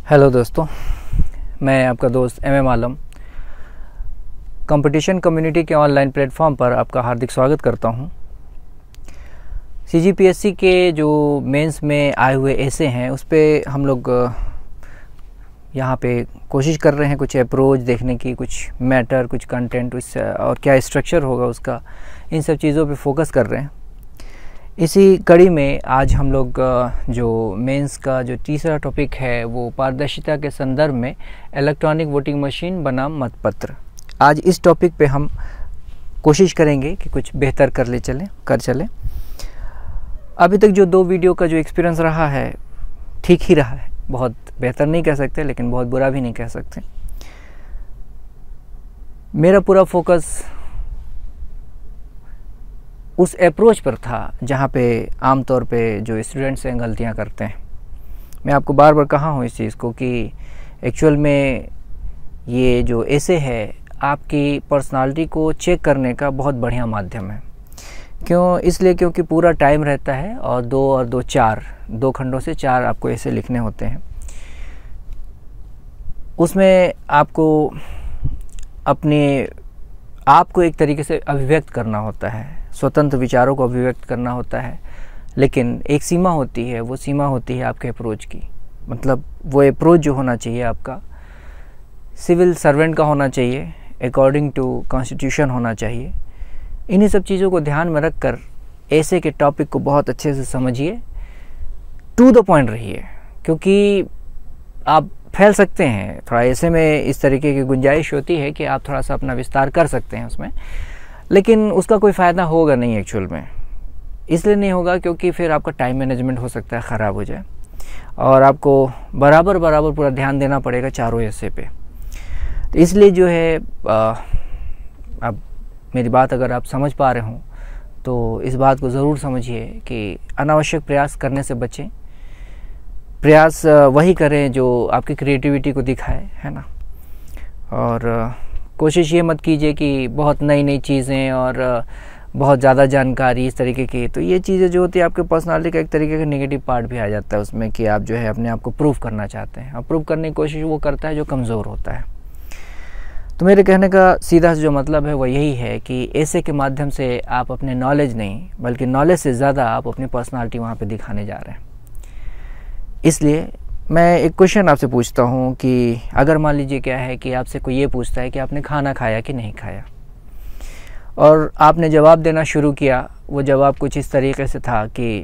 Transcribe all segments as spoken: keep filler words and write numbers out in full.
Hello दोस्तों, मैं आपका दोस्त M M Alam competition community के ऑनलाइन प्लेटफॉर्म पर आपका हार्दिक स्वागत करता हूं। सी जी पी एस सी के जो मेंस में आए हुए ऐसे हैं उस पर हम लोग यहां पे कोशिश कर रहे हैं कुछ अप्रोच देखने की, कुछ मैटर, कुछ कंटेंट और क्या स्ट्रक्चर होगा उसका, इन सब चीज़ों पे फोकस कर रहे हैं। इसी कड़ी में आज हम लोग जो मेंस का जो तीसरा टॉपिक है वो पारदर्शिता के संदर्भ में इलेक्ट्रॉनिक वोटिंग मशीन बनाम मतपत्र। आज इस टॉपिक पे हम कोशिश करेंगे कि कुछ बेहतर कर ले चलें कर चलें। अभी तक जो दो वीडियो का जो एक्सपीरियंस रहा है ठीक ही रहा है, बहुत बेहतर नहीं कह सकते लेकिन बहुत बुरा भी नहीं कह सकते। मेरा पूरा फोकस उस अप्रोच पर था जहाँ पे आमतौर पे जो स्टूडेंट्स हैं गलतियाँ करते हैं। मैं आपको बार बार कहा हूँ इस चीज़ को कि एक्चुअल में ये जो ऐसे है आपकी पर्सनालिटी को चेक करने का बहुत बढ़िया माध्यम है। क्यों? इसलिए क्योंकि पूरा टाइम रहता है और दो और दो चार दो खंडों से चार आपको ऐसे लिखने होते हैं। उसमें आपको अपने आपको एक तरीके से अभिव्यक्त करना होता है, स्वतंत्र विचारों को अभिव्यक्त करना होता है, लेकिन एक सीमा होती है। वो सीमा होती है आपके अप्रोच की। मतलब वो अप्रोच जो होना चाहिए आपका सिविल सर्वेंट का होना चाहिए, अकॉर्डिंग टू कॉन्स्टिट्यूशन होना चाहिए। इन्हीं सब चीज़ों को ध्यान में रखकर ऐसे के टॉपिक को बहुत अच्छे से समझिए, टू द पॉइंट रहिए, क्योंकि आप फैल सकते हैं। थोड़ा ऐसे में इस तरीके की गुंजाइश होती है कि आप थोड़ा सा अपना विस्तार कर सकते हैं उसमें, लेकिन उसका कोई फ़ायदा होगा नहीं एक्चुअल में। इसलिए नहीं होगा क्योंकि फिर आपका टाइम मैनेजमेंट हो सकता है ख़राब हो जाए और आपको बराबर बराबर पूरा ध्यान देना पड़ेगा चारों हिस्से पे। तो इसलिए जो है आ, अब मेरी बात अगर आप समझ पा रहे हों तो इस बात को ज़रूर समझिए कि अनावश्यक प्रयास करने से बचें। प्रयास वही करें जो आपकी क्रिएटिविटी को दिखाए, है ना। और कोशिश ये मत कीजिए कि बहुत नई नई चीज़ें और बहुत ज़्यादा जानकारी इस तरीके की, तो ये चीज़ें जो होती है आपके पर्सनालिटी का एक तरीके का नेगेटिव पार्ट भी आ जाता है उसमें कि आप जो है अपने आप को प्रूव करना चाहते हैं। और प्रूव करने की कोशिश वो करता है जो कमज़ोर होता है। तो मेरे कहने का सीधा जो मतलब है वो यही है कि ऐसे के माध्यम से आप अपने नॉलेज नहीं बल्कि नॉलेज से ज़्यादा आप अपनी पर्सनालिटी वहाँ पर दिखाने जा रहे हैं। इसलिए मैं एक क्वेश्चन आपसे पूछता हूँ कि अगर मान लीजिए क्या है कि आपसे कोई ये पूछता है कि आपने खाना खाया कि नहीं खाया, और आपने जवाब देना शुरू किया। वो जवाब कुछ इस तरीके से था कि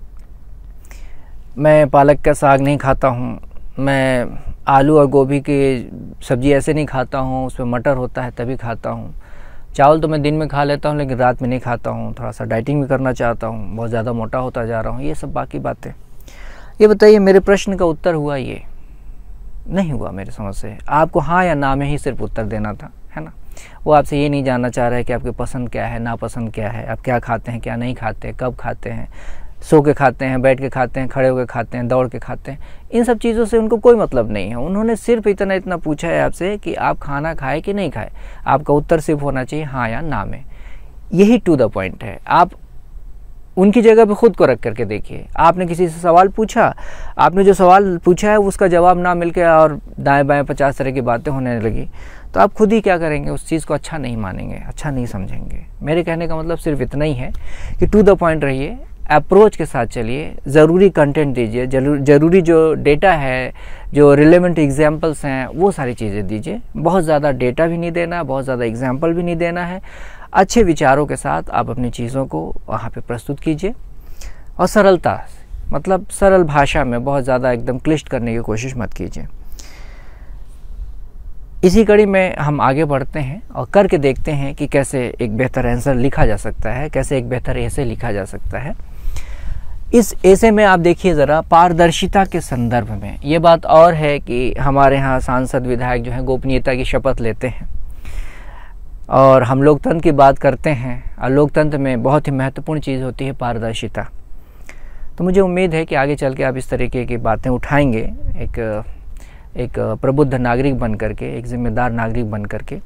मैं पालक का साग नहीं खाता हूँ, मैं आलू और गोभी की सब्ज़ी ऐसे नहीं खाता हूँ, उसमें मटर होता है तभी खाता हूँ, चावल तो मैं दिन में खा लेता हूँ लेकिन रात में नहीं खाता हूँ, थोड़ा सा डाइटिंग भी करना चाहता हूँ, बहुत ज़्यादा मोटा होता जा रहा हूँ, ये सब बाकी बातें। ये बताइए मेरे प्रश्न का उत्तर हुआ? ये नहीं हुआ मेरे समझ से। आपको हाँ या ना में ही सिर्फ उत्तर देना था, है ना। वो आपसे ये नहीं जानना चाह रहा है कि आपकी पसंद क्या है, नापसंद क्या है, आप क्या खाते हैं, क्या नहीं खाते, कब खाते हैं, सो के खाते हैं, बैठ के खाते हैं, खड़े होकर खाते हैं, दौड़ के खाते हैं। इन सब चीज़ों से उनको कोई मतलब नहीं है। उन्होंने सिर्फ इतना इतना पूछा है आपसे कि आप खाना खाए कि नहीं खाए। आपका उत्तर सिर्फ होना चाहिए हाँ या ना में। यही टू द पॉइंट है। आप उनकी जगह पे खुद को रख करके देखिए। आपने किसी से सवाल पूछा, आपने जो सवाल पूछा है उसका जवाब ना मिल के और दाएं बाएं पचास तरह की बातें होने लगी, तो आप खुद ही क्या करेंगे, उस चीज़ को अच्छा नहीं मानेंगे, अच्छा नहीं समझेंगे। मेरे कहने का मतलब सिर्फ इतना ही है कि टू द पॉइंट रहिए, अप्रोच के साथ चलिए, ज़रूरी कंटेंट दीजिए, ज़रूरी जो डेटा है, जो रिलेवेंट एग्जाम्पल्स हैं वो सारी चीज़ें दीजिए। बहुत ज़्यादा डेटा भी नहीं देना, बहुत ज़्यादा एग्जाम्पल भी नहीं देना है। अच्छे विचारों के साथ आप अपनी चीज़ों को वहाँ पे प्रस्तुत कीजिए और सरलता, मतलब सरल भाषा में, बहुत ज़्यादा एकदम क्लिष्ट करने की कोशिश मत कीजिए। इसी कड़ी में हम आगे बढ़ते हैं और करके देखते हैं कि कैसे एक बेहतर आंसर लिखा जा सकता है, कैसे एक बेहतर ऐसे लिखा जा सकता है। इस ऐसे में आप देखिए ज़रा पारदर्शिता के संदर्भ में ये बात और है कि हमारे यहाँ सांसद विधायक जो हैं गोपनीयता की शपथ लेते हैं और हम लोकतंत्र की बात करते हैं, और लोकतंत्र में बहुत ही महत्वपूर्ण चीज़ होती है पारदर्शिता। तो मुझे उम्मीद है कि आगे चल के आप इस तरीके की बातें उठाएंगे, एक एक प्रबुद्ध नागरिक बन करके, एक जिम्मेदार नागरिक बन करके।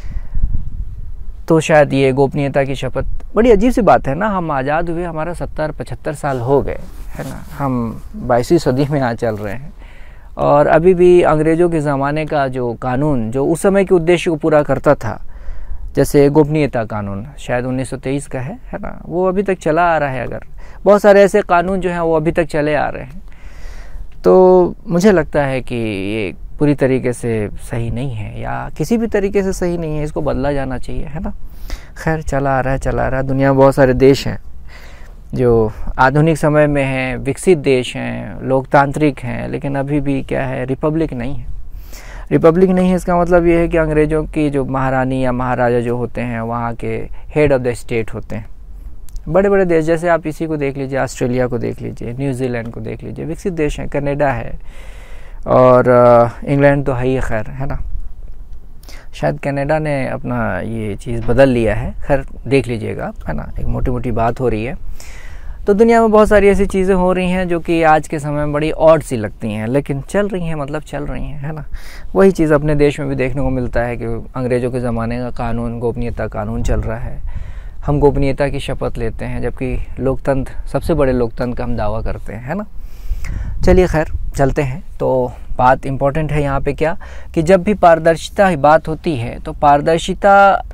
तो शायद ये गोपनीयता की शपथ, बड़ी अजीब सी बात है ना, हम आज़ाद हुए हमारा सत्तर पचहत्तर साल हो गए, है ना, हम बाईसवीं सदी में आ चल रहे हैं और अभी भी अंग्रेज़ों के ज़माने का जो कानून जो उस समय के उद्देश्य को पूरा करता था, जैसे गोपनीयता कानून शायद उन्नीस सौ तेईस का है है ना, वो अभी तक चला आ रहा है। अगर बहुत सारे ऐसे कानून जो हैं वो अभी तक चले आ रहे हैं, तो मुझे लगता है कि ये पूरी तरीके से सही नहीं है या किसी भी तरीके से सही नहीं है, इसको बदला जाना चाहिए, है ना। खैर चला आ रहा है चला आ रहा है। दुनिया में बहुत सारे देश हैं जो आधुनिक समय में हैं, विकसित देश हैं, लोकतांत्रिक हैं, लेकिन अभी भी क्या है, रिपब्लिक नहीं है। रिपब्लिक नहीं है इसका मतलब ये है कि अंग्रेज़ों की जो महारानी या महाराजा जो होते हैं वहाँ के हेड ऑफ़ द स्टेट होते हैं। बड़े बड़े देश जैसे आप इसी को देख लीजिए, ऑस्ट्रेलिया को देख लीजिए, न्यूजीलैंड को देख लीजिए, विकसित देश हैं, कनाडा है और इंग्लैंड तो है ही, खैर है ना। शायद कनाडा ने अपना ये चीज़ बदल लिया है, खैर देख लीजिएगा आप, है ना। एक मोटी मोटी बात हो रही है। तो दुनिया में बहुत सारी ऐसी चीज़ें हो रही हैं जो कि आज के समय में बड़ी ऑड सी लगती हैं, लेकिन चल रही हैं, मतलब चल रही हैं, है ना। वही चीज़ अपने देश में भी देखने को मिलता है कि अंग्रेज़ों के ज़माने का कानून, गोपनीयता कानून चल रहा है। हम गोपनीयता की शपथ लेते हैं, जबकि लोकतंत्र, सबसे बड़े लोकतंत्र का हम दावा करते हैं, है ना। चलिए खैर चलते हैं। तो बात इम्पोर्टेंट है यहाँ पे क्या, कि जब भी पारदर्शिता की बात होती है तो पारदर्शिता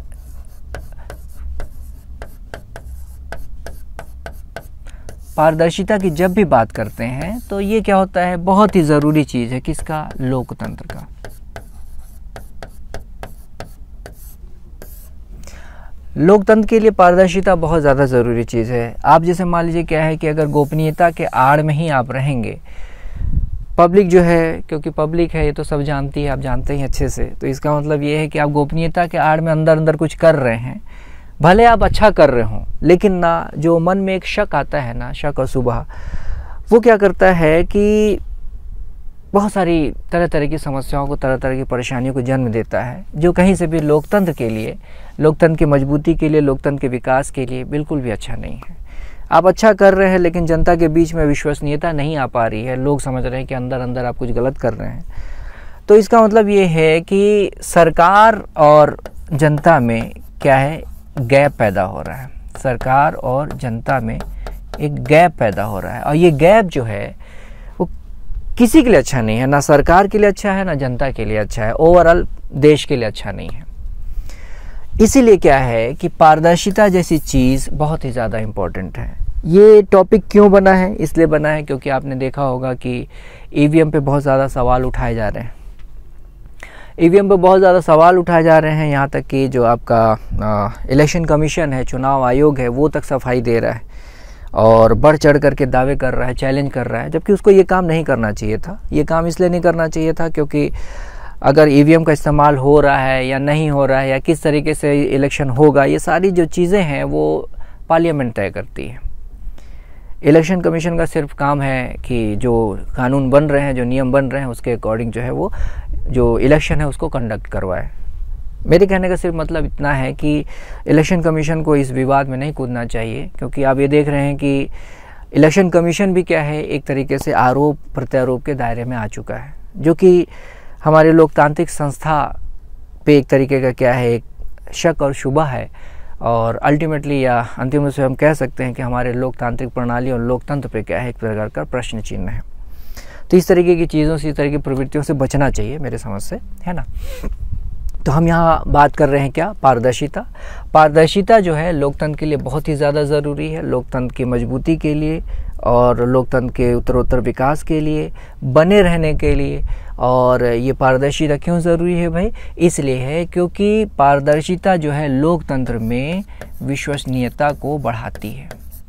पारदर्शिता की जब भी बात करते हैं तो ये क्या होता है, बहुत ही ज़रूरी चीज़ है किसका, लोकतंत्र का। लोकतंत्र के लिए पारदर्शिता बहुत ज़्यादा ज़रूरी चीज़ है। आप जैसे मान लीजिए क्या है कि अगर गोपनीयता के आड़ में ही आप रहेंगे, पब्लिक जो है, क्योंकि पब्लिक है ये तो सब जानती है, आप जानते हैं अच्छे से, तो इसका मतलब ये है कि आप गोपनीयता के आड़ में अंदर अंदर कुछ कर रहे हैं, भले आप अच्छा कर रहे हों, लेकिन ना जो मन में एक शक आता है ना, शक और शुबहा, वो क्या करता है कि बहुत सारी तरह तरह की समस्याओं को, तरह तरह की परेशानियों को जन्म देता है, जो कहीं से भी लोकतंत्र के लिए, लोकतंत्र की मजबूती के लिए, लोकतंत्र के विकास के लिए बिल्कुल भी अच्छा नहीं है। आप अच्छा कर रहे हैं लेकिन जनता के बीच में विश्वसनीयता नहीं आ पा रही है, लोग समझ रहे हैं कि अंदर अंदर आप कुछ गलत कर रहे हैं, तो इसका मतलब ये है कि सरकार और जनता में क्या है, गैप पैदा हो रहा है। सरकार और जनता में एक गैप पैदा हो रहा है, और ये गैप जो है वो किसी के लिए अच्छा नहीं है, ना सरकार के लिए अच्छा है, ना जनता के लिए अच्छा है, ओवरऑल देश के लिए अच्छा नहीं है। इसीलिए क्या है कि पारदर्शिता जैसी चीज़ बहुत ही ज़्यादा इम्पोर्टेंट है। ये टॉपिक क्यों बना है, इसलिए बना है क्योंकि आपने देखा होगा कि ईवीएम पे बहुत ज़्यादा सवाल उठाए जा रहे हैं। ईवीएम पे बहुत ज़्यादा सवाल उठाए जा रहे हैं, यहाँ तक कि जो आपका इलेक्शन कमीशन है, चुनाव आयोग है, वो तक सफाई दे रहा है और बढ़ चढ़ करके दावे कर रहा है, चैलेंज कर रहा है, जबकि उसको ये काम नहीं करना चाहिए था। ये काम इसलिए नहीं करना चाहिए था क्योंकि अगर ईवीएम का इस्तेमाल हो रहा है या नहीं हो रहा है, या किस तरीके से इलेक्शन होगा, ये सारी जो चीज़ें हैं वो पार्लियामेंट तय करती है। इलेक्शन कमीशन का सिर्फ काम है कि जो कानून बन रहे हैं, जो नियम बन रहे हैं, उसके अकॉर्डिंग जो है वो जो इलेक्शन है उसको कंडक्ट करवाए। मेरे कहने का सिर्फ मतलब इतना है कि इलेक्शन कमीशन को इस विवाद में नहीं कूदना चाहिए, क्योंकि आप ये देख रहे हैं कि इलेक्शन कमीशन भी क्या है, एक तरीके से आरोप प्रत्यारोप के दायरे में आ चुका है, जो कि हमारे लोकतांत्रिक संस्था पे एक तरीके का क्या है, एक शक और शुबा है, और अल्टीमेटली या अंतिम रूप से हम कह सकते हैं कि हमारे लोकतांत्रिक प्रणाली और लोकतंत्र पे क्या है, एक प्रकार का प्रश्न चिन्ह है। तो इस तरीके की चीज़ों से, इस तरह की प्रवृत्तियों से बचना चाहिए मेरे समझ से, है ना। तो हम यहाँ बात कर रहे हैं क्या, पारदर्शिता। पारदर्शिता जो है लोकतंत्र के लिए बहुत ही ज़्यादा ज़रूरी है, लोकतंत्र की मजबूती के लिए और लोकतंत्र के उत्तरोत्तर विकास के लिए, बने रहने के लिए। और ये पारदर्शिता क्यों ज़रूरी है भाई, इसलिए है क्योंकि पारदर्शिता जो है लोकतंत्र में विश्वसनीयता को बढ़ाती है।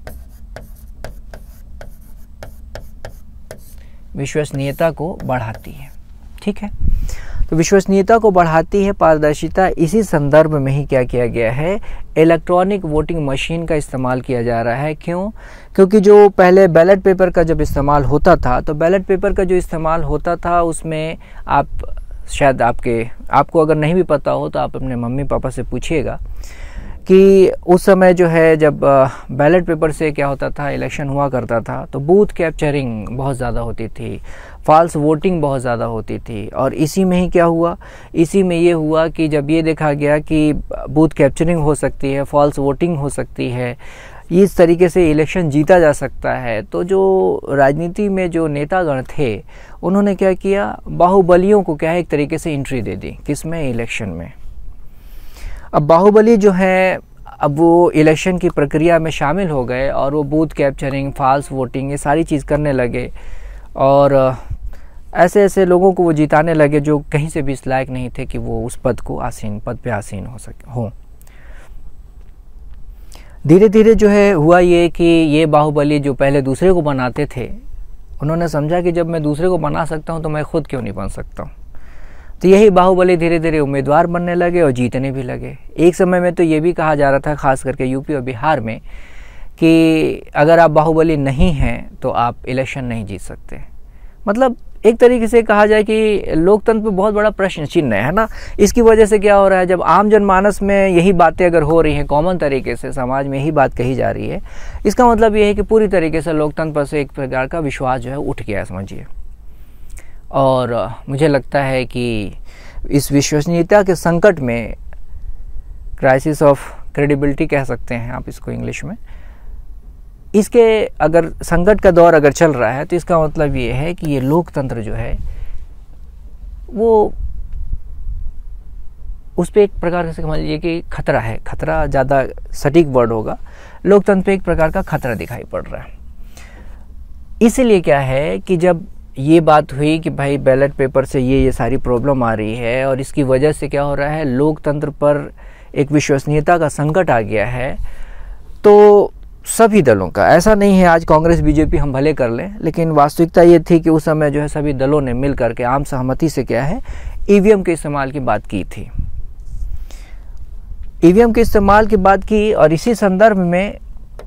विश्वसनीयता को बढ़ाती है, ठीक है। तो विश्वसनीयता को बढ़ाती है पारदर्शिता। इसी संदर्भ में ही क्या किया गया है, इलेक्ट्रॉनिक वोटिंग मशीन का इस्तेमाल किया जा रहा है। क्यों? क्योंकि जो पहले बैलेट पेपर का जब इस्तेमाल होता था, तो बैलेट पेपर का जो इस्तेमाल होता था उसमें आप शायद आपके आपको अगर नहीं भी पता हो तो आप अपने मम्मी पापा से पूछिएगा कि उस समय जो है जब बैलेट पेपर से क्या होता था, इलेक्शन हुआ करता था, तो बूथ कैप्चरिंग बहुत ज़्यादा होती थी, फॉल्स वोटिंग बहुत ज़्यादा होती थी। और इसी में ही क्या हुआ, इसी में ये हुआ कि जब ये देखा गया कि बूथ कैप्चरिंग हो सकती है, फॉल्स वोटिंग हो सकती है, इस तरीके से इलेक्शन जीता जा सकता है। तो जो राजनीति में जो नेतागण थे उन्होंने क्या किया, बाहुबलियों को क्या है एक तरीके से एंट्री दे दी, किसमें, इलेक्शन में। अब बाहुबली जो है अब वो इलेक्शन की प्रक्रिया में शामिल हो गए और वो बूथ कैप्चरिंग, फॉल्स वोटिंग, ये सारी चीज़ करने लगे और ऐसे ऐसे लोगों को वो जिताने लगे जो कहीं से भी इस लायक नहीं थे कि वो उस पद को आसीन पद पे आसीन हो सके हो। धीरे धीरे जो है हुआ ये कि ये बाहुबली जो पहले दूसरे को बनाते थे, उन्होंने समझा कि जब मैं दूसरे को बना सकता हूँ तो मैं खुद क्यों नहीं बन सकता हूँ। तो यही बाहुबली धीरे धीरे उम्मीदवार बनने लगे और जीतने भी लगे। एक समय में तो ये भी कहा जा रहा था, खास करके यूपी और बिहार में, कि अगर आप बाहुबली नहीं हैं तो आप इलेक्शन नहीं जीत सकते। मतलब एक तरीके से कहा जाए कि लोकतंत्र पे बहुत बड़ा प्रश्न चिन्ह है ना। इसकी वजह से क्या हो रहा है, जब आम जनमानस में यही बातें अगर हो रही हैं, कॉमन तरीके से समाज में यही बात कही जा रही है, इसका मतलब ये है कि पूरी तरीके से लोकतंत्र पर से एक प्रकार का विश्वास जो है उठ गया है, समझिए। और मुझे लगता है कि इस विश्वसनीयता के संकट में, क्राइसिस ऑफ क्रेडिबिलिटी कह सकते हैं आप इसको इंग्लिश में, इसके अगर संकट का दौर अगर चल रहा है तो इसका मतलब ये है कि ये लोकतंत्र जो है वो उस पर एक प्रकार से समझ लीजिए कि खतरा है। खतरा ज़्यादा सटीक वर्ड होगा, लोकतंत्र पे एक प्रकार का खतरा दिखाई पड़ रहा है। इसीलिए क्या है कि जब ये बात हुई कि भाई बैलेट पेपर से ये ये सारी प्रॉब्लम आ रही है और इसकी वजह से क्या हो रहा है, लोकतंत्र पर एक विश्वसनीयता का संकट आ गया है, तो सभी दलों का, ऐसा नहीं है आज कांग्रेस बीजेपी हम भले कर लें, लेकिन वास्तविकता ये थी कि उस समय जो है सभी दलों ने मिल करके आम सहमति से क्या है ईवीएम के इस्तेमाल की बात की थी। ईवीएम के इस्तेमाल की बात की और इसी संदर्भ में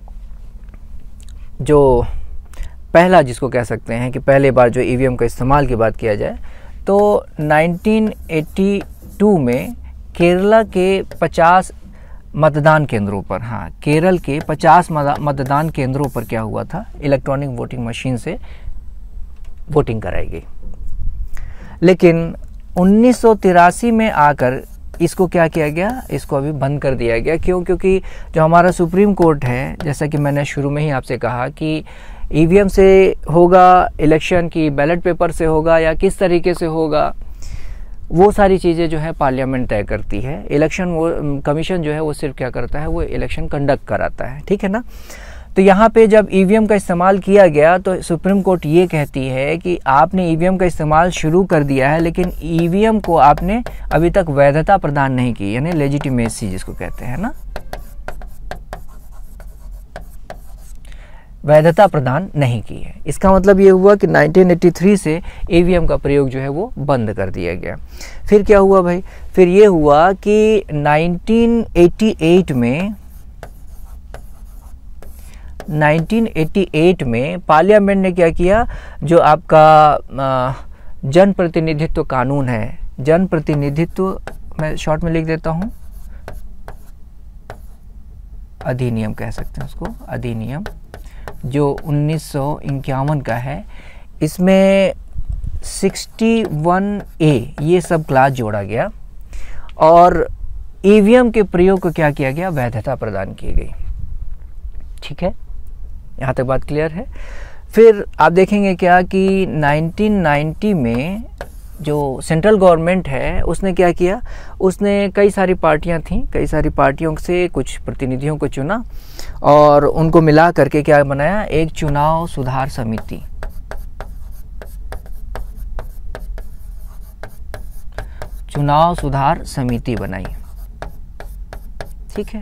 जो पहला जिसको कह सकते हैं कि पहले बार जो ईवीएम का इस्तेमाल की बात किया जाए तो नाइनटीन एटी टू में केरला के पचास मतदान केंद्रों पर, हाँ केरल के पचास मतदान केंद्रों पर क्या हुआ था, इलेक्ट्रॉनिक वोटिंग मशीन से वोटिंग कराई गई। लेकिन उन्नीस सौ तिरासी में आकर इसको क्या किया गया, इसको अभी बंद कर दिया गया। क्यों? क्योंकि जो हमारा सुप्रीम कोर्ट है, जैसा कि मैंने शुरू में ही आपसे कहा कि ईवीएम से होगा इलेक्शन की बैलेट पेपर से होगा या किस तरीके से होगा, वो सारी चीज़ें जो है पार्लियामेंट तय करती है। इलेक्शन वो कमीशन जो है वो सिर्फ क्या करता है, वो इलेक्शन कंडक्ट कराता है, ठीक है ना। तो यहाँ पे जब ईवीएम का इस्तेमाल किया गया तो सुप्रीम कोर्ट ये कहती है कि आपने ईवीएम का इस्तेमाल शुरू कर दिया है, लेकिन ईवीएम को आपने अभी तक वैधता प्रदान नहीं की, यानी लेजिटिमेसी जिसको कहते हैं ना, वैधता प्रदान नहीं की है। इसका मतलब ये हुआ कि नाइनटीन एटी थ्री से ईवीएम का प्रयोग जो है वो बंद कर दिया गया। फिर क्या हुआ भाई, फिर ये हुआ कि नाइनटीन एटी एट में नाइनटीन एटी एट में पार्लियामेंट ने क्या किया, जो आपका जन प्रतिनिधित्व कानून है, जन प्रतिनिधित्व मैं शॉर्ट में लिख देता हूँ, अधिनियम कह सकते हैं उसको, अधिनियम जो उन्नीस सौ इक्यावन का है, इसमें इकसठ ए ये सब क्लास जोड़ा गया और ईवीएम के प्रयोग को क्या किया गया, वैधता प्रदान की गई। ठीक है, यहाँ तक बात क्लियर है। फिर आप देखेंगे क्या कि नाइनटीन नाइंटी में जो सेंट्रल गवर्नमेंट है उसने क्या किया, उसने कई सारी पार्टियां थीं, कई सारी पार्टियों से कुछ प्रतिनिधियों को चुना और उनको मिला करके क्या बनाया, एक चुनाव सुधार समिति। चुनाव सुधार समिति बनाई, ठीक है,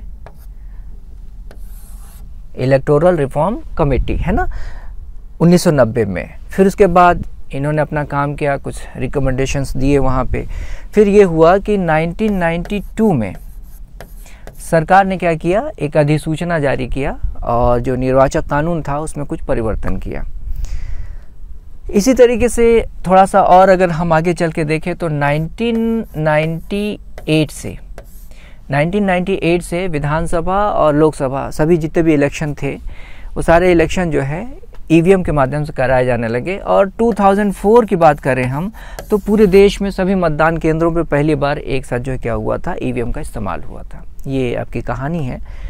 इलेक्टोरल रिफॉर्म कमेटी है ना, उन्नीस सौ नब्बे में। फिर उसके बाद इन्होंने अपना काम किया, कुछ रिकमेंडेशंस दिए वहाँ पे। फिर ये हुआ कि नाइनटीन नाइंटी टू में सरकार ने क्या किया, एक अधिसूचना जारी किया और जो निर्वाचक कानून था उसमें कुछ परिवर्तन किया। इसी तरीके से थोड़ा सा और अगर हम आगे चल के देखें तो नाइनटीन नाइंटी एट से नाइनटीन नाइंटी एट से विधानसभा और लोकसभा सभी जितने भी इलेक्शन थे वो सारे इलेक्शन जो है ईवीएम के माध्यम से कराए जाने लगे। और दो हज़ार चार की बात करें हम तो पूरे देश में सभी मतदान केंद्रों पे पहली बार एक साथ जो है क्या हुआ था, ईवीएम का इस्तेमाल हुआ था। ये आपकी कहानी है।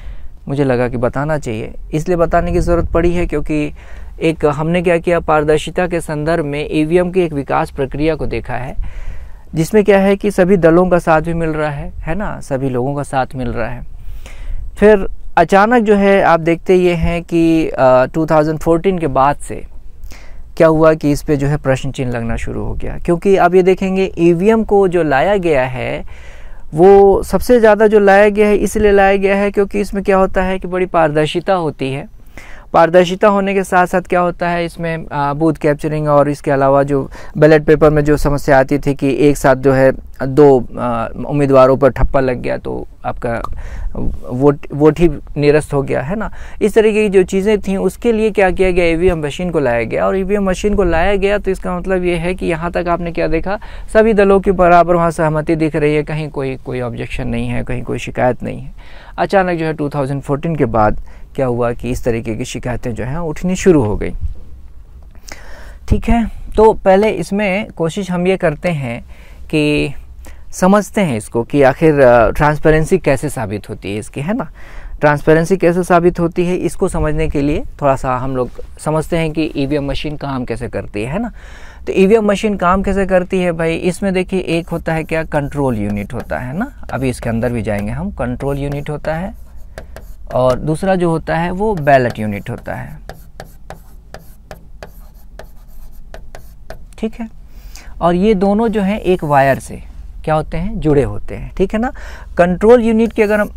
मुझे लगा कि बताना चाहिए। इसलिए बताने की ज़रूरत पड़ी है क्योंकि एक हमने क्या किया, पारदर्शिता के संदर्भ में ईवीएम की एक विकास प्रक्रिया को देखा है, जिसमें क्या है कि सभी दलों का साथ भी मिल रहा है है ना, सभी लोगों का साथ मिल रहा है। फिर अचानक जो है आप देखते ये हैं कि टू थाउजेंड फोर्टीन के बाद से क्या हुआ कि इस पे जो है प्रश्न चिन्ह लगना शुरू हो गया, क्योंकि आप ये देखेंगे ईवीएम को जो लाया गया है वो सबसे ज़्यादा जो लाया गया है इसलिए लाया गया है क्योंकि इसमें क्या होता है कि बड़ी पारदर्शिता होती है। पारदर्शिता होने के साथ साथ क्या होता है, इसमें बूथ कैप्चरिंग और इसके अलावा जो बैलेट पेपर में जो समस्या आती थी कि एक साथ जो है दो उम्मीदवारों पर ठप्पा लग गया तो आपका वोट वोट ही निरस्त हो गया, है ना। इस तरीके की जो चीज़ें थी उसके लिए क्या किया गया, ईवीएम मशीन को लाया गया। और ईवीएम मशीन को लाया गया तो इसका मतलब ये है कि यहाँ तक आपने क्या देखा, सभी दलों की बराबर वहाँ सहमति दिख रही है, कहीं कोई कोई ऑब्जेक्शन नहीं है, कहीं कोई शिकायत नहीं है। अचानक जो है टू थाउजेंड फोर्टीन के बाद क्या हुआ कि इस तरीके की शिकायतें जो हैं उठनी शुरू हो गई। ठीक है, तो पहले इसमें कोशिश हम ये करते हैं कि समझते हैं इसको कि आखिर ट्रांसपेरेंसी कैसे साबित होती है इसकी, है ना। ट्रांसपेरेंसी कैसे साबित होती है इसको समझने के लिए थोड़ा सा हम लोग समझते हैं कि ईवीएम मशीन काम कैसे करती है, है ना। तो ईवीएम मशीन काम कैसे करती है भाई, इसमें देखिए एक होता है क्या, कंट्रोल यूनिट होता है ना, अभी इसके अंदर भी जाएंगे हम। कंट्रोल यूनिट होता है और दूसरा जो होता है वो बैलेट यूनिट होता है। ठीक है, और ये दोनों जो हैं एक वायर से क्या होते हैं, जुड़े होते हैं। ठीक है ना। कंट्रोल यूनिट की अगर हम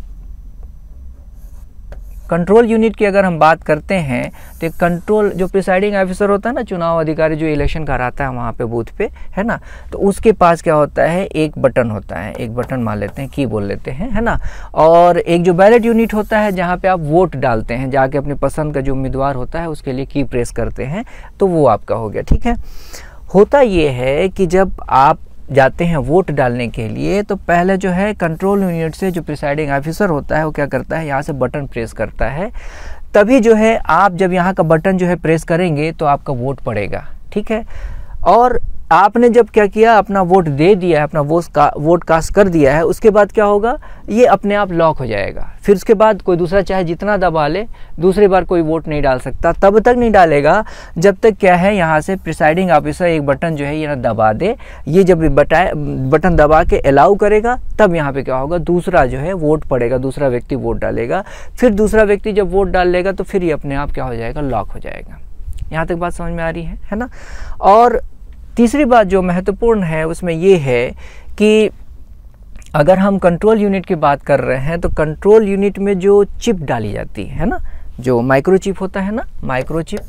कंट्रोल यूनिट की अगर हम बात करते हैं तो कंट्रोल जो प्रिसाइडिंग ऑफिसर होता है ना, चुनाव अधिकारी जो इलेक्शन कराता है वहाँ पे बूथ पे, है ना, तो उसके पास क्या होता है, एक बटन होता है, एक बटन मान लेते हैं, की बोल लेते हैं, है ना। और एक जो बैलेट यूनिट होता है जहाँ पे आप वोट डालते हैं, जाके अपनी पसंद का जो उम्मीदवार होता है उसके लिए की प्रेस करते हैं, तो वो आपका हो गया। ठीक है, होता ये है कि जब आप जाते हैं वोट डालने के लिए तो पहले जो है कंट्रोल यूनिट से जो प्रिसाइडिंग ऑफिसर होता है वो क्या करता है, यहाँ से बटन प्रेस करता है, तभी जो है आप जब यहाँ का बटन जो है प्रेस करेंगे तो आपका वोट पड़ेगा। ठीक है, और आपने जब क्या किया, अपना वोट दे दिया है, अपना वोट का वोट कास्ट कर दिया है, उसके बाद क्या होगा, ये अपने आप लॉक हो जाएगा। फिर उसके बाद कोई दूसरा चाहे जितना दबा ले, दूसरी बार कोई वोट नहीं डाल सकता। तब तक नहीं डालेगा जब तक क्या है, यहाँ से प्रिसाइडिंग ऑफिसर एक बटन जो है ये ना दबा दे। ये जब बटाए बटन दबा के अलाउ करेगा तब यहाँ पे क्या होगा, दूसरा जो है वोट पड़ेगा, दूसरा व्यक्ति वोट डालेगा। फिर दूसरा व्यक्ति जब वोट डाल लेगा तो फिर ये अपने आप क्या हो जाएगा, लॉक हो जाएगा। यहाँ तक बात समझ में आ रही है, है ना। और तीसरी बात जो महत्वपूर्ण है उसमें ये है कि अगर हम कंट्रोल यूनिट की बात कर रहे हैं तो कंट्रोल यूनिट में जो चिप डाली जाती है ना, जो माइक्रोचिप होता है ना, माइक्रोचिप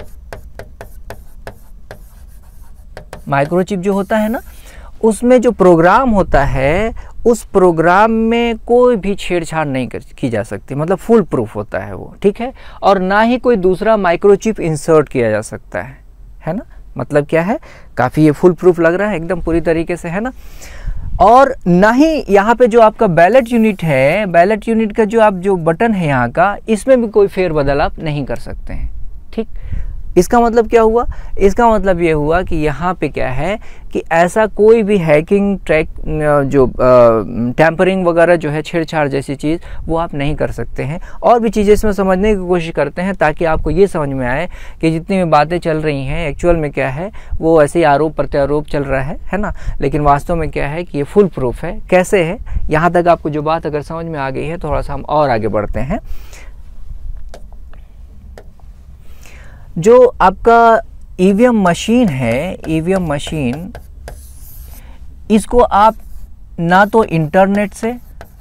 माइक्रोचिप जो होता है ना, उसमें जो प्रोग्राम होता है उस प्रोग्राम में कोई भी छेड़छाड़ नहीं की जा सकती, मतलब फुल प्रूफ होता है वो। ठीक है, और ना ही कोई दूसरा माइक्रोचिप इंसर्ट किया जा सकता है, है ना। मतलब क्या है, काफ़ी ये फुल प्रूफ लग रहा है एकदम पूरी तरीके से, है ना। और ना ही यहाँ पे जो आपका बैलेट यूनिट है, बैलेट यूनिट का जो आप जो बटन है यहाँ का, इसमें भी कोई फेरबदल आप नहीं कर सकते हैं। ठीक, इसका मतलब क्या हुआ, इसका मतलब ये हुआ कि यहाँ पे क्या है कि ऐसा कोई भी हैकिंग ट्रैक जो टैम्परिंग वगैरह जो है, छेड़छाड़ जैसी चीज़, वो आप नहीं कर सकते हैं। और भी चीज़ें इसमें समझने की कोशिश करते हैं ताकि आपको ये समझ में आए कि जितनी भी बातें चल रही हैं एक्चुअल में क्या है, वो ऐसे ही आरोप प्रत्यारोप चल रहा है, है ना। लेकिन वास्तव में क्या है कि ये फुल प्रूफ है। कैसे है, यहाँ तक आपको जो बात अगर समझ में आ गई है, थोड़ा सा हम और आगे बढ़ते हैं। जो आपका ईवीएम मशीन है, ईवीएम मशीन, इसको आप ना तो इंटरनेट से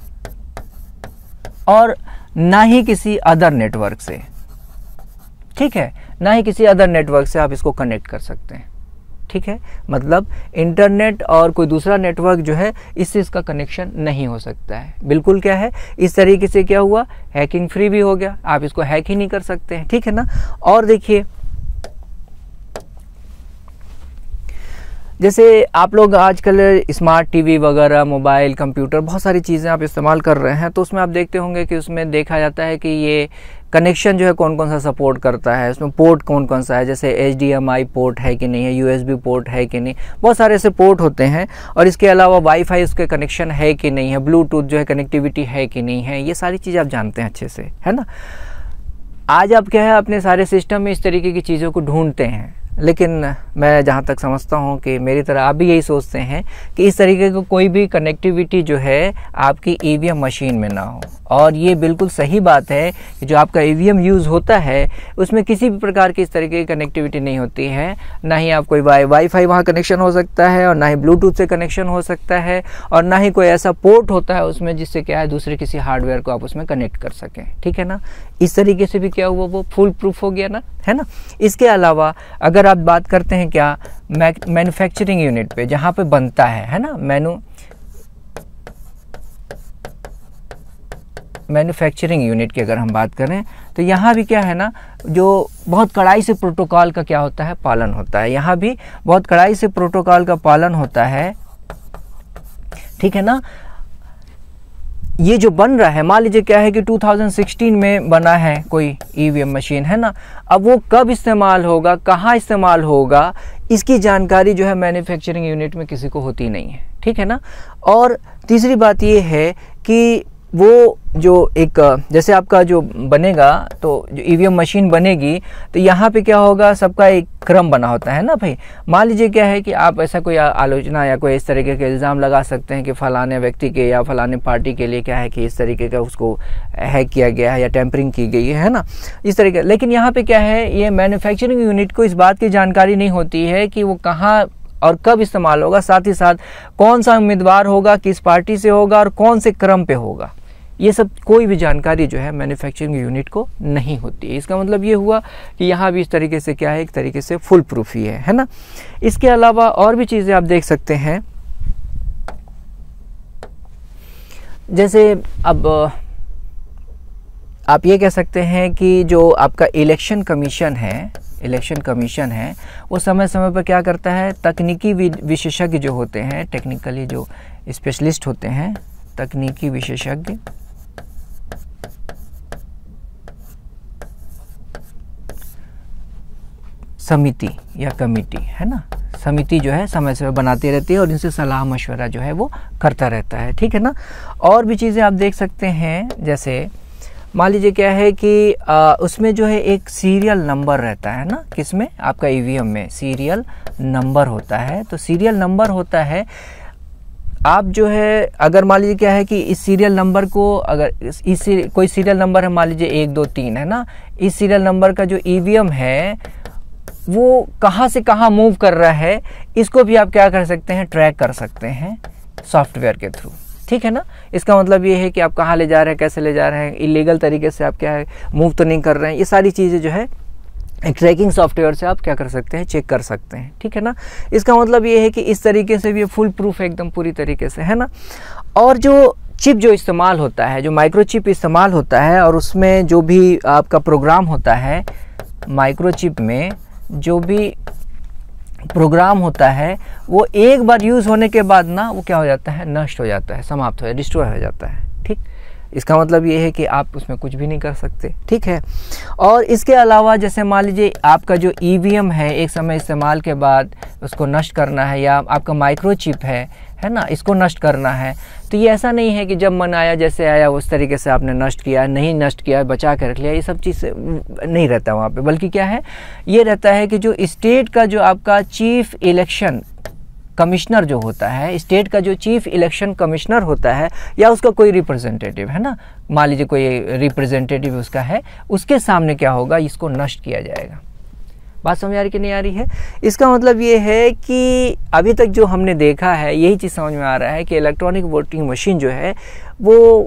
और ना ही किसी अदर नेटवर्क से, ठीक है, ना ही किसी अदर नेटवर्क से आप इसको कनेक्ट कर सकते हैं। ठीक है, मतलब इंटरनेट और कोई दूसरा नेटवर्क जो है, इससे इसका कनेक्शन नहीं हो सकता है। बिल्कुल क्या है, इस तरीके से क्या हुआ, हैकिंग फ्री भी हो गया, आप इसको हैक ही नहीं कर सकते हैं। ठीक है ना। और देखिए जैसे आप लोग आजकल स्मार्ट टीवी वगैरह, मोबाइल, कंप्यूटर, बहुत सारी चीज़ें आप इस्तेमाल कर रहे हैं, तो उसमें आप देखते होंगे कि उसमें देखा जाता है कि ये कनेक्शन जो है कौन कौन सा सपोर्ट करता है, उसमें पोर्ट कौन कौन सा है, जैसे H D M I port है कि नहीं है, यू एस बी पोर्ट है कि नहीं, बहुत सारे ऐसे पोर्ट होते हैं। और इसके अलावा वाईफाई उसके कनेक्शन है कि नहीं है, ब्लूटूथ जो है कनेक्टिविटी है कि नहीं है, ये सारी चीज़ें आप जानते हैं अच्छे से, है ना। आज आप क्या है अपने सारे सिस्टम में इस तरीके की चीज़ों को ढूंढते हैं, लेकिन मैं जहाँ तक समझता हूँ कि मेरी तरह आप भी यही सोचते हैं कि इस तरीके की कोई भी कनेक्टिविटी जो है आपकी ई वी एम मशीन में ना हो। और ये बिल्कुल सही बात है कि जो आपका ई वी एम यूज़ होता है उसमें किसी भी प्रकार की इस तरीके की कनेक्टिविटी नहीं होती है। ना ही आप कोई वाई वाईफाई वहाँ कनेक्शन हो सकता है, और ना ही ब्लूटूथ से कनेक्शन हो सकता है, और ना ही कोई ऐसा पोर्ट होता है उसमें जिससे क्या है दूसरे किसी हार्डवेयर को आप उसमें कनेक्ट कर सकें, ठीक है ना। इस तरीके से भी क्या हुआ, वो फुल प्रूफ हो गया ना, है ना। इसके अलावा अगर आप बात करते हैं क्या मैन्युफैक्चरिंग यूनिट पे, जहाँ पे बनता है है ना, मैनु मैन्युफैक्चरिंग यूनिट की अगर हम बात करें तो यहाँ भी क्या है ना, जो बहुत कड़ाई से प्रोटोकॉल का क्या होता है, पालन होता है। यहाँ भी बहुत कड़ाई से प्रोटोकॉल का पालन होता है, ठीक है ना। ये जो बन रहा है, मान लीजिए क्या है कि दो हज़ार सोलह में बना है कोई ई वी एम मशीन, है ना। अब वो कब इस्तेमाल होगा, कहाँ इस्तेमाल होगा, इसकी जानकारी जो है मैन्युफैक्चरिंग यूनिट में किसी को होती नहीं है, ठीक है ना। और तीसरी बात ये है कि वो जो एक जैसे आपका जो बनेगा, तो जो ई वी एम मशीन बनेगी तो यहाँ पे क्या होगा, सबका एक क्रम बना होता है ना भाई। मान लीजिए क्या है कि आप ऐसा कोई आलोचना या कोई इस तरीके के इल्ज़ाम लगा सकते हैं कि फलाने व्यक्ति के या फलाने पार्टी के लिए क्या है कि इस तरीके का उसको हैक किया गया है या टेम्परिंग की गई है, है ना, इस तरीके। लेकिन यहाँ पे क्या है, ये मैन्युफैक्चरिंग यूनिट को इस बात की जानकारी नहीं होती है कि वो कहाँ और कब इस्तेमाल होगा, साथ ही साथ कौन सा उम्मीदवार होगा, किस पार्टी से होगा और कौन से क्रम पे होगा। ये सब कोई भी जानकारी जो है मैन्युफैक्चरिंग यूनिट को नहीं होती है। इसका मतलब ये हुआ कि यहाँ भी इस तरीके से क्या है, एक तरीके से फुल प्रूफ ही है, है ना। इसके अलावा और भी चीज़ें आप देख सकते हैं, जैसे अब आप ये कह सकते हैं कि जो आपका इलेक्शन कमीशन है इलेक्शन कमीशन है वो समय समय पर क्या करता है, तकनीकी विशेषज्ञ जो होते हैं, टेक्निकली जो स्पेशलिस्ट होते हैं, तकनीकी विशेषज्ञ समिति या कमेटी, है ना, समिति जो है समय समय बनाती रहती है और इनसे सलाह मशवरा जो है वो करता रहता है, ठीक है ना। और भी चीज़ें आप देख सकते हैं, जैसे मान लीजिए क्या है कि आ, उसमें जो है एक सीरियल नंबर रहता है ना, किसमें, आपका ई वी एम में सीरियल नंबर होता है। तो सीरियल नंबर होता है, आप जो है अगर मान लीजिए क्या है कि इस सीरियल नंबर को अगर इस, इस कोई सीरियल नंबर है, मान लीजिए एक दो तीन, है ना, इस सीरियल नंबर का जो ई वी एम है वो कहाँ से कहाँ मूव कर रहा है, इसको भी आप क्या कर सकते हैं, ट्रैक कर सकते हैं सॉफ्टवेयर के थ्रू, ठीक है ना। इसका मतलब ये है कि आप कहाँ ले जा रहे हैं, कैसे ले जा रहे हैं, इलीगल तरीके से आप क्या है मूव तो नहीं कर रहे हैं, ये सारी चीज़ें जो है एक ट्रैकिंग सॉफ्टवेयर से आप क्या कर सकते हैं, चेक कर सकते हैं, ठीक है ना। इसका मतलब ये है कि इस तरीके से भी फुल प्रूफ है एकदम पूरी तरीके से, है ना। और जो चिप जो इस्तेमाल होता है, जो माइक्रोचिप इस्तेमाल होता है, और उसमें जो भी आपका प्रोग्राम होता है, माइक्रोचिप में जो भी प्रोग्राम होता है वो एक बार यूज़ होने के बाद ना वो क्या हो जाता है, नष्ट हो जाता है, समाप्त हो जाता है, डिस्ट्रॉय हो जाता है, ठीक। इसका मतलब ये है कि आप उसमें कुछ भी नहीं कर सकते, ठीक है। और इसके अलावा जैसे मान लीजिए आपका जो ई वी एम है एक समय इस्तेमाल के बाद उसको नष्ट करना है, या आपका माइक्रोचिप है है ना, इसको नष्ट करना है, तो ये ऐसा नहीं है कि जब मन आया जैसे आया उस तरीके से आपने नष्ट किया, नहीं नष्ट किया, बचा कर रख लिया, ये सब चीज़ नहीं रहता वहाँ पे। बल्कि क्या है, ये रहता है कि जो स्टेट का जो आपका चीफ इलेक्शन कमिश्नर जो होता है, स्टेट का जो चीफ इलेक्शन कमिश्नर होता है, या उसका कोई रिप्रेजेंटेटिव, है ना, मान लीजिए कोई रिप्रेजेंटेटिव उसका है, उसके सामने क्या होगा, इसको नष्ट किया जाएगा। बात समझ आ रही कि नहीं आ रही है। इसका मतलब ये है कि अभी तक जो हमने देखा है यही चीज़ समझ में आ रहा है कि इलेक्ट्रॉनिक वोटिंग मशीन जो है वो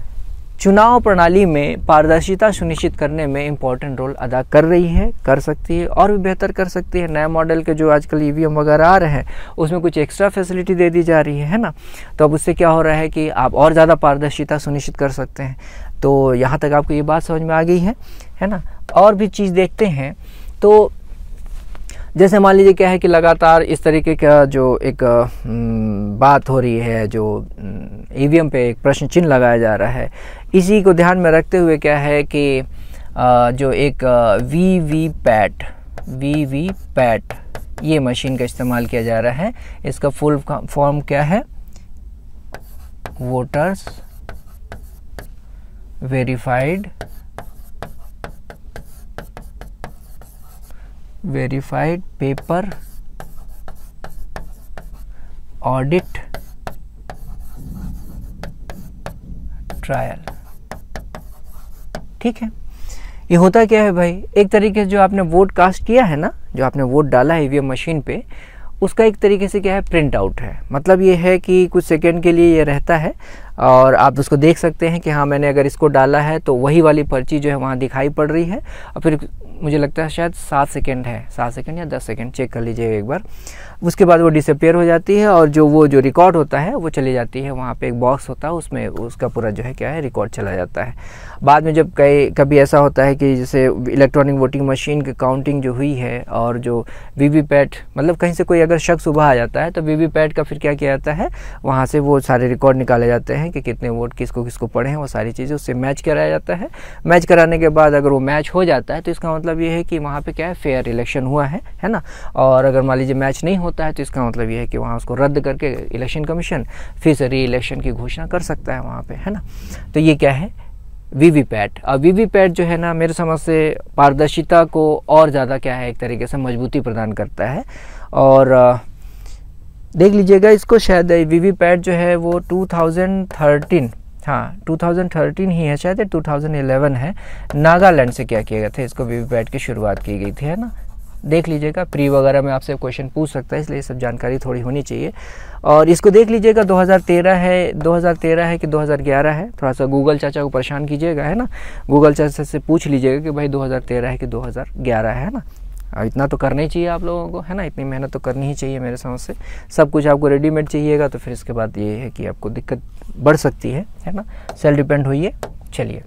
चुनाव प्रणाली में पारदर्शिता सुनिश्चित करने में इम्पॉर्टेंट रोल अदा कर रही है, कर सकती है और भी बेहतर कर सकती है। नए मॉडल के जो आजकल ई वी एम वगैरह आ रहे हैं उसमें कुछ एक्स्ट्रा फैसिलिटी दे दी जा रही है है ना, तो अब उससे क्या हो रहा है कि आप और ज़्यादा पारदर्शिता सुनिश्चित कर सकते हैं। तो यहाँ तक आपको ये बात समझ में आ गई है है ना। और भी चीज़ देखते हैं, तो जैसे मान लीजिए क्या है कि लगातार इस तरीके का जो एक बात हो रही है, जो ईवीएम पे एक प्रश्न चिन्ह लगाया जा रहा है, इसी को ध्यान में रखते हुए क्या है कि जो एक वीवीपैट वीवीपैट ये मशीन का इस्तेमाल किया जा रहा है। इसका फुल फॉर्म क्या है? Voters verified verified paper audit trial. ठीक है, ये होता क्या है भाई, एक तरीके से जो आपने वोट कास्ट किया है ना, जो आपने वोट डाला है ईवीएम मशीन पे, उसका एक तरीके से क्या है, प्रिंट आउट है। मतलब ये है कि कुछ सेकंड के लिए ये रहता है और आप उसको देख सकते हैं कि हाँ मैंने अगर इसको डाला है तो वही वाली पर्ची जो है वहाँ दिखाई पड़ रही है। और फिर मुझे लगता है शायद सात सेकंड है, सात सेकंड या दस सेकंड, चेक कर लीजिएगा एक बार। उसके बाद वो डिसअपियर हो जाती है और जो वो जो रिकॉर्ड होता है वो चली जाती है। वहाँ पे एक बॉक्स होता है, उसमें उसका पूरा जो है क्या है रिकॉर्ड चला जाता है। बाद में जब कई कभी ऐसा होता है कि जैसे इलेक्ट्रॉनिक वोटिंग मशीन की काउंटिंग जो हुई है और जो वीवीपैट, मतलब कहीं से कोई अगर शक सुबह आ जाता है तो वीवीपैट का फिर क्या किया जाता है, वहाँ से वो सारे रिकॉर्ड निकाले जाते हैं कि कितने वोट किसको किसको पड़े हैं, वो सारी चीज़ें उससे मैच कराया जाता है। मैच कराने के बाद अगर वो मैच हो जाता है तो इसका मतलब ये है कि वहाँ पे क्या है, फेयर इलेक्शन हुआ है, है ना। और अगर मान लीजिए मैच नहीं होता है तो इसका मतलब ये है कि वहाँ उसको रद्द करके इलेक्शन कमीशन फिर से री इलेक्शन की घोषणा कर सकता है वहाँ पे, है ना। तो ये क्या है, वीवीपैट। अब वीवीपैट जो है ना, मेरे समझ से पारदर्शिता को और ज़्यादा क्या है, एक तरीके से मजबूती प्रदान करता है। और देख लीजिएगा इसको, शायद वीवीपैट जो है वो टू थाउजेंड थर्टीन, हाँ टू थाउजेंड थर्टीन ही है शायद, टू थाउजेंड इलेवन है, नागालैंड से क्या किया गया था, इसको वीवीपैट की शुरुआत की गई थी, है ना। देख लीजिएगा, प्री वगैरह में आपसे क्वेश्चन पूछ सकता है, इसलिए सब जानकारी थोड़ी होनी चाहिए। और इसको देख लीजिएगा दो हज़ार तेरह है, दो हज़ार तेरह है कि दो हज़ार ग्यारह है, थोड़ा सा गूगल चाचा को परेशान कीजिएगा, है ना। गूगल चाचा से पूछ लीजिएगा कि भाई दो हज़ार तेरह है कि दो हज़ार ग्यारह है ना। और इतना तो करना ही चाहिए आप लोगों को, है ना, इतनी मेहनत तो करनी ही चाहिए मेरे समझ से। सब कुछ आपको रेडीमेड चाहिएगा तो फिर इसके बाद ये है कि आपको दिक्कत बढ़ सकती है, है ना। सेल्फ डिपेंड होइए। चलिए,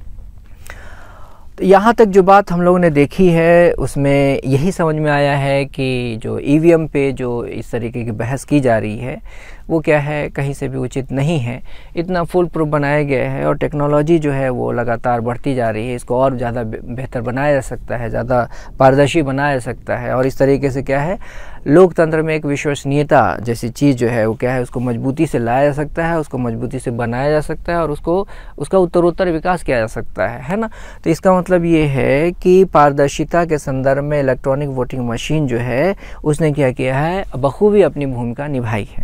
तो यहाँ तक जो बात हम लोगों ने देखी है उसमें यही समझ में आया है कि जो ईवीएम पे जो इस तरीके की बहस की जा रही है वो क्या है, कहीं से भी उचित नहीं है। इतना फुल प्रूफ बनाया गया है और टेक्नोलॉजी जो है वो लगातार बढ़ती जा रही है। इसको और ज़्यादा बेहतर बनाया जा सकता है, ज़्यादा पारदर्शी बनाया जा सकता है। और इस तरीके से क्या है, लोकतंत्र में एक विश्वसनीयता जैसी चीज़ जो है वो क्या है, उसको मजबूती से लाया जा सकता है, उसको मजबूती से बनाया जा सकता है और उसको उसका उत्तरोत्तर विकास किया जा सकता है, है ना। तो इसका मतलब ये है कि पारदर्शिता के संदर्भ में इलेक्ट्रॉनिक वोटिंग मशीन जो है उसने क्या किया है, बखूबी अपनी भूमिका निभाई है।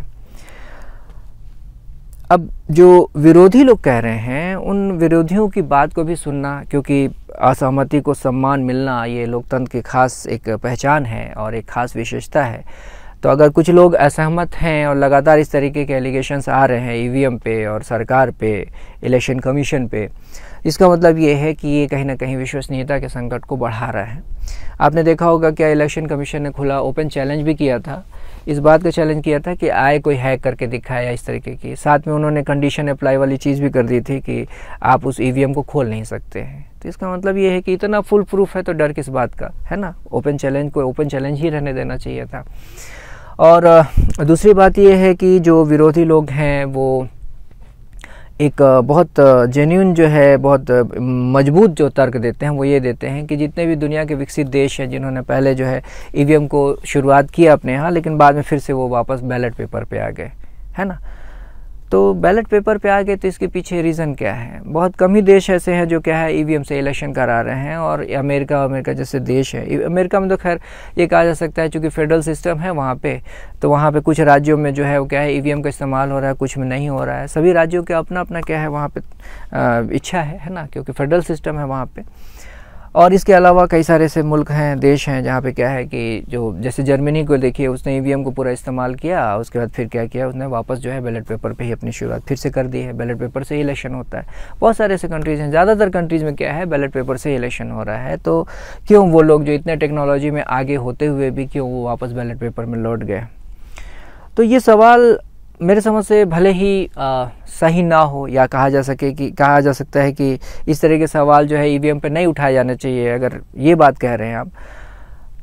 अब जो विरोधी लोग कह रहे हैं उन विरोधियों की बात को भी सुनना, क्योंकि असहमति को सम्मान मिलना ये लोकतंत्र की खास एक पहचान है और एक खास विशेषता है। तो अगर कुछ लोग असहमत हैं और लगातार इस तरीके के एलिगेशंस आ रहे हैं ईवीएम पे और सरकार पे, इलेक्शन कमीशन पे, इसका मतलब ये है कि ये कहीं ना कहीं विश्वसनीयता के संकट को बढ़ा रहा है। आपने देखा होगा क्या इलेक्शन कमीशन ने खुला ओपन चैलेंज भी किया था, इस बात का चैलेंज किया था कि आए कोई हैक करके दिखाया इस तरीके की। साथ में उन्होंने कंडीशन अप्लाई वाली चीज़ भी कर दी थी कि आप उस ईवीएम को खोल नहीं सकते हैं। तो इसका मतलब ये है कि इतना फुल प्रूफ है तो डर किस बात का, है ना। ओपन चैलेंज को ओपन चैलेंज ही रहने देना चाहिए था। और दूसरी बात ये है कि जो विरोधी लोग हैं वो एक बहुत जेन्युइन जो है, बहुत मजबूत जो तर्क देते हैं वो ये देते हैं कि जितने भी दुनिया के विकसित देश हैं जिन्होंने पहले जो है ईवीएम को शुरुआत किया अपने यहाँ, लेकिन बाद में फिर से वो वापस बैलेट पेपर पे आ गए, है ना। तो बैलेट पेपर पे आ गए तो इसके पीछे रीज़न क्या है। बहुत कम ही देश ऐसे हैं जो क्या है ईवीएम से इलेक्शन करा रहे हैं, और अमेरिका अमेरिका जैसे देश है, अमेरिका में तो खैर ये कहा जा सकता है चूँकि फेडरल सिस्टम है वहाँ पे, तो वहाँ पे कुछ राज्यों में जो है वो क्या है ईवीएम का इस्तेमाल हो रहा है, कुछ में नहीं हो रहा है। सभी राज्यों के अपना अपना क्या है वहाँ पे इच्छा है, है ना, क्योंकि फेडरल सिस्टम है वहाँ पे। और इसके अलावा कई सारे ऐसे मुल्क हैं, देश हैं जहाँ पे क्या है कि जो जैसे जर्मनी को देखिए, उसने ईवीएम को पूरा इस्तेमाल किया, उसके बाद फिर क्या किया, उसने वापस जो है बैलेट पेपर पे ही अपनी शुरुआत फिर से कर दी है। बैलेट पेपर से ही इलेक्शन होता है। बहुत सारे ऐसे कंट्रीज़ हैं, ज़्यादातर कंट्रीज़ में क्या है बैलेट पेपर से ही इलेक्शन हो रहा है। तो क्यों वो लोग जो इतने टेक्नोलॉजी में आगे होते हुए भी क्यों वो वापस बैलेट पेपर में लौट गए। तो ये सवाल मेरे समझ से भले ही आ, सही ना हो, या कहा जा सके कि कहा जा सकता है कि इस तरह के सवाल जो है ईवीएम पे नहीं उठाए जाने चाहिए, अगर ये बात कह रहे हैं आप,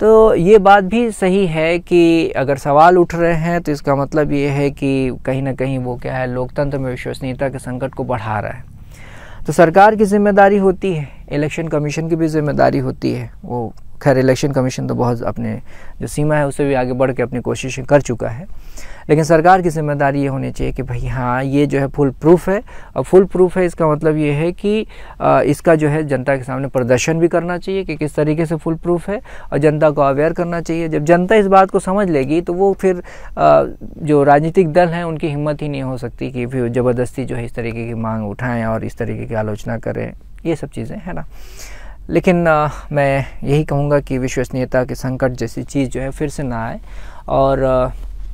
तो ये बात भी सही है कि अगर सवाल उठ रहे हैं तो इसका मतलब ये है कि कहीं ना कहीं वो क्या है, लोकतंत्र में विश्वसनीयता के संकट को बढ़ा रहा है। तो सरकार की जिम्मेदारी होती है, इलेक्शन कमीशन की भी जिम्मेदारी होती है। वो खैर इलेक्शन कमीशन तो बहुत अपने जो सीमा है उससे भी आगे बढ़ के अपनी कोशिशें कर चुका है, लेकिन सरकार की जिम्मेदारी ये होनी चाहिए कि भाई हाँ ये जो है फुल प्रूफ है। और फुल प्रूफ है इसका मतलब ये है कि इसका जो है जनता के सामने प्रदर्शन भी करना चाहिए कि किस तरीके से फुल प्रूफ है, और जनता को अवेयर करना चाहिए। जब जनता इस बात को समझ लेगी तो वो फिर जो राजनीतिक दल हैं उनकी हिम्मत ही नहीं हो सकती कि फिर ज़बरदस्ती जो है इस तरीके की मांग उठाएँ और इस तरीके की आलोचना करें, ये सब चीज़ें है ना। लेकिन आ, मैं यही कहूँगा कि विश्वसनीयता के संकट जैसी चीज़ जो है फिर से ना आए, और आ,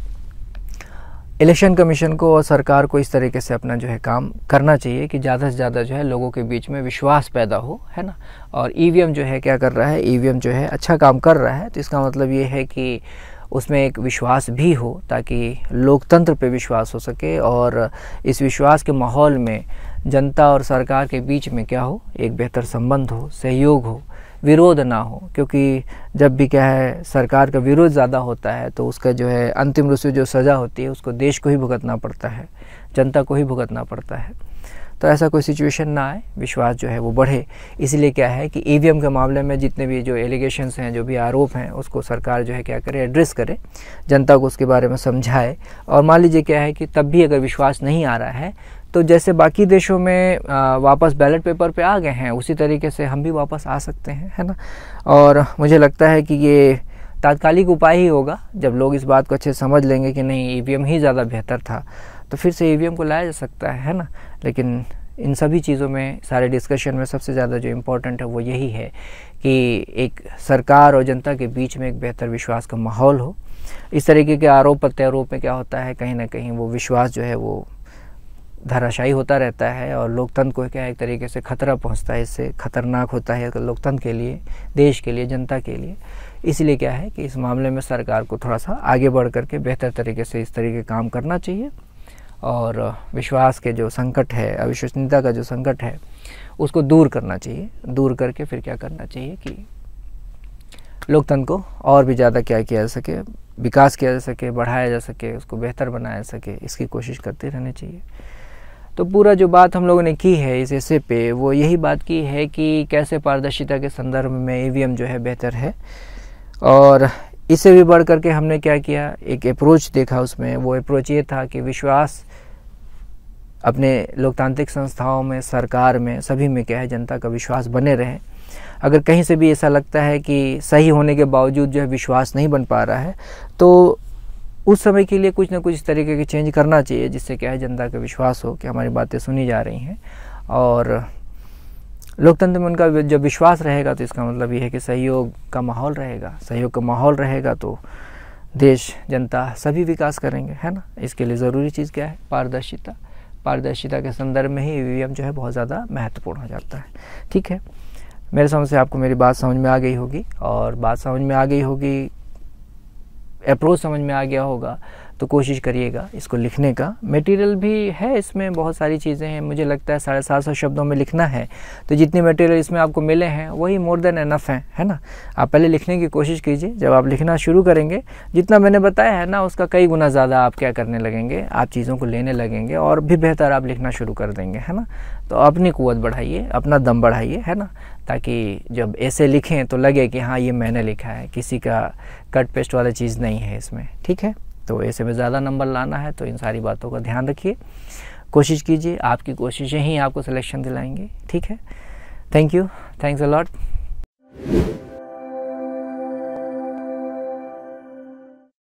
इलेक्शन कमीशन को और सरकार को इस तरीके से अपना जो है काम करना चाहिए कि ज़्यादा से ज़्यादा जो है लोगों के बीच में विश्वास पैदा हो, है ना। और ईवीएम जो है क्या कर रहा है, ईवीएम जो है अच्छा काम कर रहा है, तो इसका मतलब ये है कि उसमें एक विश्वास भी हो ताकि लोकतंत्र पे विश्वास हो सके, और इस विश्वास के माहौल में जनता और सरकार के बीच में क्या हो, एक बेहतर संबंध हो, सहयोग हो, विरोध ना हो। क्योंकि जब भी क्या है सरकार का विरोध ज़्यादा होता है तो उसका जो है अंतिम रूप से जो सज़ा होती है उसको देश को ही भुगतना पड़ता है, जनता को ही भुगतना पड़ता है। तो ऐसा कोई सिचुएशन ना आए, विश्वास जो है वो बढ़े। इसलिए क्या है कि ईवीएम के मामले में जितने भी जो एलिगेशंस हैं, जो भी आरोप हैं, उसको सरकार जो है क्या करे, एड्रेस करे, जनता को उसके बारे में समझाए। और मान लीजिए क्या है कि तब भी अगर विश्वास नहीं आ रहा है तो जैसे बाकी देशों में वापस बैलेट पेपर पे आ गए हैं उसी तरीके से हम भी वापस आ सकते हैं, है ना। और मुझे लगता है कि ये तात्कालिक उपाय ही होगा। जब लोग इस बात को अच्छे समझ लेंगे कि नहीं ईवीएम ही ज़्यादा बेहतर था, तो फिर से ईवीएम को लाया जा सकता है, है ना। लेकिन इन सभी चीज़ों में, सारे डिस्कशन में सबसे ज़्यादा जो इम्पोर्टेंट है वो यही है कि एक सरकार और जनता के बीच में एक बेहतर विश्वास का माहौल हो। इस तरीके के आरोप प्रत्यारोप में क्या होता है, कहीं ना कहीं वो विश्वास जो है वो धराशायी होता रहता है, और लोकतंत्र को क्या एक तरीके से खतरा पहुंचता है, इससे खतरनाक होता है लोकतंत्र के लिए, देश के लिए, जनता के लिए। इसलिए क्या है कि इस मामले में सरकार को थोड़ा सा आगे बढ़ करके बेहतर तरीके से इस तरीके काम करना चाहिए, और विश्वास के जो संकट है, अविश्वसनीयता का जो संकट है, उसको दूर करना चाहिए। दूर करके फिर क्या करना चाहिए कि लोकतंत्र को और भी ज़्यादा क्या किया जा सके, विकास किया जा सके, बढ़ाया जा सके, उसको बेहतर बनाया जा सके, इसकी कोशिश करते रहनी चाहिए। तो पूरा जो बात हम लोगों ने की है इस ऐसे पे, वो यही बात की है कि कैसे पारदर्शिता के संदर्भ में ईवीएम जो है बेहतर है। और इससे भी बढ़ करके हमने क्या किया, एक अप्रोच देखा उसमें। वो अप्रोच ये था कि विश्वास अपने लोकतांत्रिक संस्थाओं में, सरकार में, सभी में क्या है जनता का विश्वास बने रहे। अगर कहीं से भी ऐसा लगता है कि सही होने के बावजूद जो है विश्वास नहीं बन पा रहा है, तो उस समय के लिए कुछ ना कुछ इस तरीके के चेंज करना चाहिए जिससे क्या है जनता का विश्वास हो कि हमारी बातें सुनी जा रही हैं। और लोकतंत्र में उनका जब विश्वास रहेगा तो इसका मतलब ये है कि सहयोग का माहौल रहेगा। सहयोग का माहौल रहेगा तो देश, जनता सभी विकास करेंगे, है ना। इसके लिए ज़रूरी चीज़ क्या है, पारदर्शिता। पारदर्शिता के संदर्भ में ही ईवीएम जो है बहुत ज़्यादा महत्वपूर्ण हो जाता है। ठीक है, मेरे समझ से आपको मेरी बात समझ में आ गई होगी, और बात समझ में आ गई होगी, अप्रोच समझ में आ गया होगा, तो कोशिश करिएगा इसको लिखने का। मटेरियल भी है इसमें, बहुत सारी चीज़ें हैं। मुझे लगता है साढ़े सात सौ शब्दों में लिखना है, तो जितने मटेरियल इसमें आपको मिले हैं वही मोर देन एनफ है, है ना। आप पहले लिखने की कोशिश कीजिए। जब आप लिखना शुरू करेंगे, जितना मैंने बताया है ना उसका कई गुना ज़्यादा आप क्या करने लगेंगे, आप चीज़ों को लेने लगेंगे और भी बेहतर आप लिखना शुरू कर देंगे, है ना। तो अपनी कुव्वत बढ़ाइए, अपना दम बढ़ाइए, है ना, ताकि जब ऐसे लिखें तो लगे कि हाँ ये मैंने लिखा है, किसी का कट पेस्ट वाला चीज़ नहीं है इसमें। ठीक है, तो ऐसे में ज़्यादा नंबर लाना है तो इन सारी बातों का ध्यान रखिए, कोशिश कीजिए। आपकी कोशिशें ही आपको सिलेक्शन दिलाएंगे। ठीक है, thank you, thanks a lot.